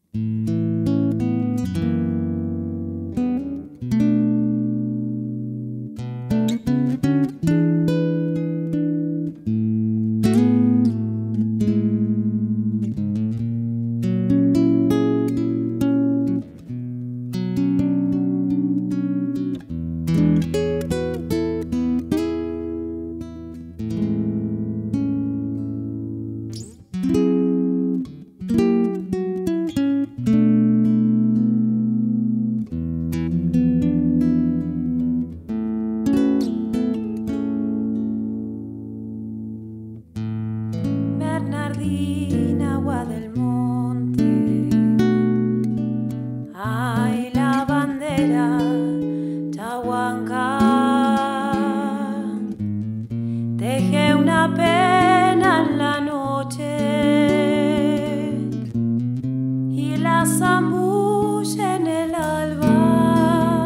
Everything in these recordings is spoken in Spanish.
Bernardina, agua del monte, ay, la bandera, Chahuanca, teje una pena en la noche y la zambulla en el alba,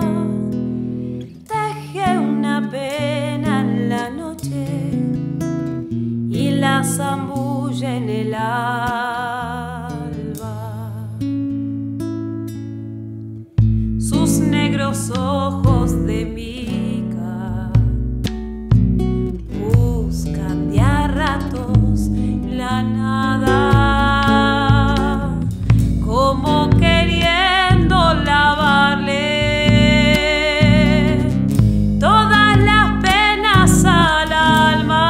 teje una pena en la noche y la zambulla en el alba. Sus negros ojos de mica buscan de a ratos la nada, como queriendo lavarle todas las penas al alma.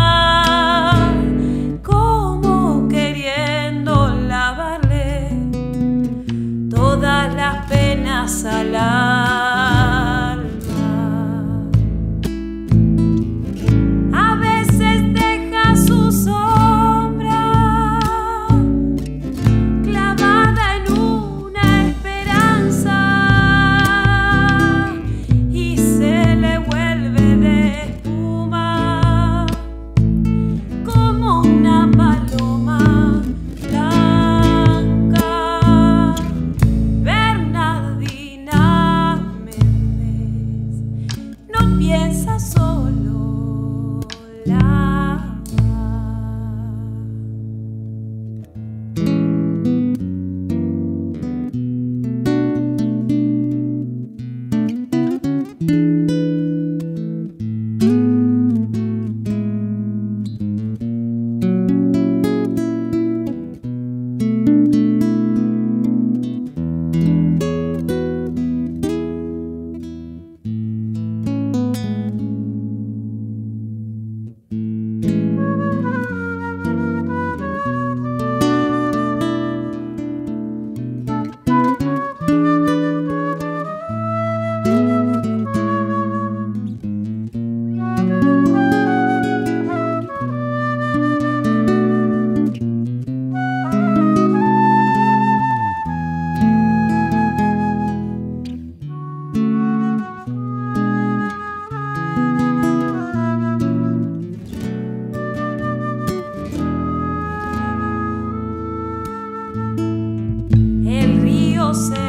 Todas las penas al alma. A veces deja su sombra clavada en una esperanza y se le vuelve de espuma como una paloma blanca. Piensa solo la se